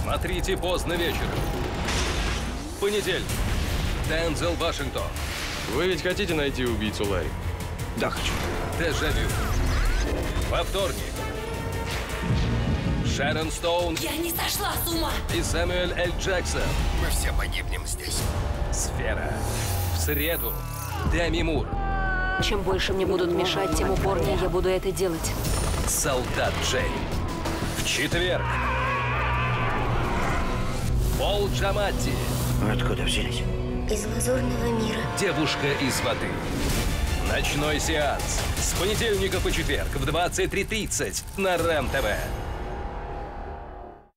Смотрите поздно вечером. Понедельник. Дензел Вашингтон. Вы ведь хотите найти убийцу Ларри? Да, хочу. Дежавю. Во вторник. Шерон Стоун Я не сошла с ума! и Сэмюэль Л. Джексон. Мы все погибнем здесь. Сфера. В среду. Деми Мур. Чем больше мне будут мешать, тем упорнее я буду это делать. Солдат Джей. В четверг. Пол Джаматти. Откуда взялись? Из лазурного мира. Девушка из воды. Ночной сеанс. С понедельника по четверг в 23:30 на РЕН-ТВ.